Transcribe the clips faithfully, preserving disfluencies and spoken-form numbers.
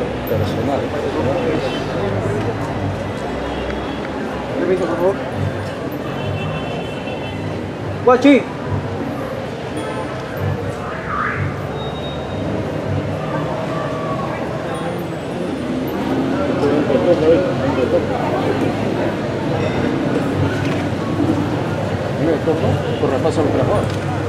Personal. Permiso, por favor. Guachi. Por repaso al trabajo.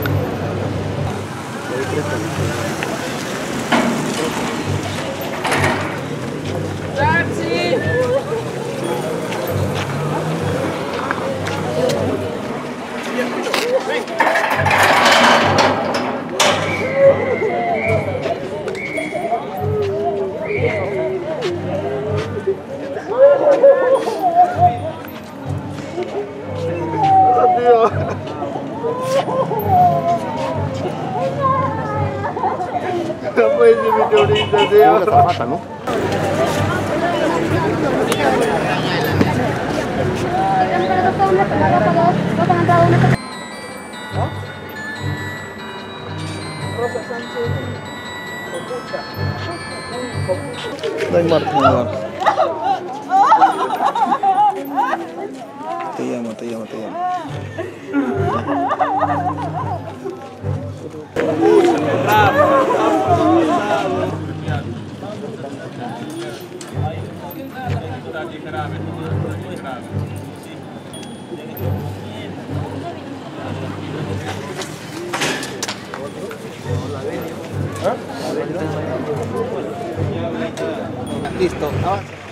No puede ser mi ahorita, tío. Una zapata, ¿no? No hay marca, no hay marca. Te llamo, te llamo, te llamo. Listo, avanza.